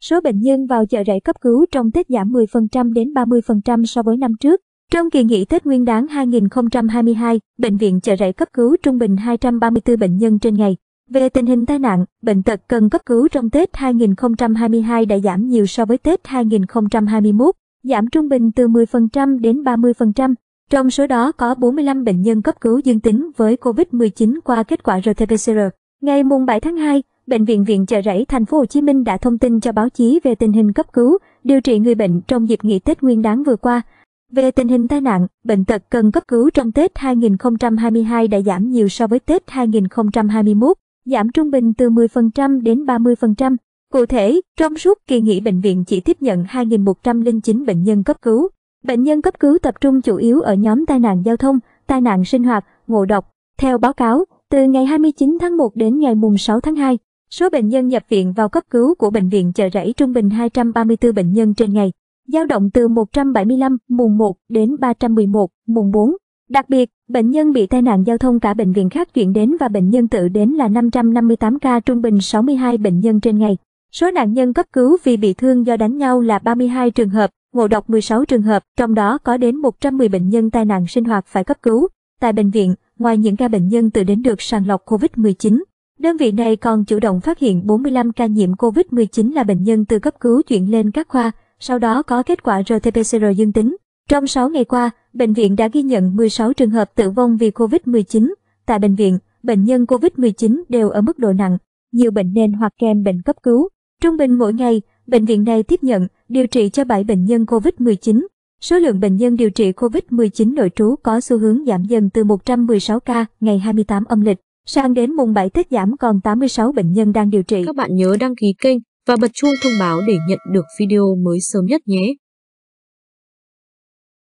Số bệnh nhân vào chợ rẫy cấp cứu trong Tết giảm 10% đến 30% so với năm trước. Trong kỳ nghỉ Tết Nguyên đán 2022, Bệnh viện Chợ Rẫy cấp cứu trung bình 234 bệnh nhân trên ngày. Về tình hình tai nạn, bệnh tật cần cấp cứu trong Tết 2022 đã giảm nhiều so với Tết 2021, giảm trung bình từ 10% đến 30%. Trong số đó có 45 bệnh nhân cấp cứu dương tính với COVID-19 qua kết quả RT-PCR. Ngày 7 tháng 2, Bệnh viện Chợ Rẫy Thành phố Hồ Chí Minh đã thông tin cho báo chí về tình hình cấp cứu, điều trị người bệnh trong dịp nghỉ Tết Nguyên đán vừa qua. Về tình hình tai nạn, bệnh tật cần cấp cứu trong Tết 2022 đã giảm nhiều so với Tết 2021, giảm trung bình từ 10% đến 30%. Cụ thể, trong suốt kỳ nghỉ bệnh viện chỉ tiếp nhận 2.109 bệnh nhân cấp cứu. Bệnh nhân cấp cứu tập trung chủ yếu ở nhóm tai nạn giao thông, tai nạn sinh hoạt, ngộ độc. Theo báo cáo, từ ngày 29 tháng 1 đến ngày 6 tháng 2, số bệnh nhân nhập viện vào cấp cứu của Bệnh viện Chợ Rẫy trung bình 234 bệnh nhân trên ngày, dao động từ 175 mùng 1 đến 311 mùng 4. Đặc biệt, bệnh nhân bị tai nạn giao thông cả bệnh viện khác chuyển đến và bệnh nhân tự đến là 558 ca, trung bình 62 bệnh nhân trên ngày. Số nạn nhân cấp cứu vì bị thương do đánh nhau là 32 trường hợp, ngộ độc 16 trường hợp, trong đó có đến 110 bệnh nhân tai nạn sinh hoạt phải cấp cứu. Tại bệnh viện, ngoài những ca bệnh nhân tự đến được sàng lọc COVID-19, đơn vị này còn chủ động phát hiện 45 ca nhiễm COVID-19 là bệnh nhân từ cấp cứu chuyển lên các khoa, sau đó có kết quả RT-PCR dương tính. Trong 6 ngày qua, bệnh viện đã ghi nhận 16 trường hợp tử vong vì COVID-19. Tại bệnh viện, bệnh nhân COVID-19 đều ở mức độ nặng, nhiều bệnh nền hoặc kèm bệnh cấp cứu. Trung bình mỗi ngày, bệnh viện này tiếp nhận, điều trị cho 7 bệnh nhân COVID-19. Số lượng bệnh nhân điều trị COVID-19 nội trú có xu hướng giảm dần từ 116 ca ngày 28 âm lịch, sang đến mùng 7 Tết giảm còn 86 bệnh nhân đang điều trị. Các bạn nhớ đăng ký kênh và bật chuông thông báo để nhận được video mới sớm nhất nhé.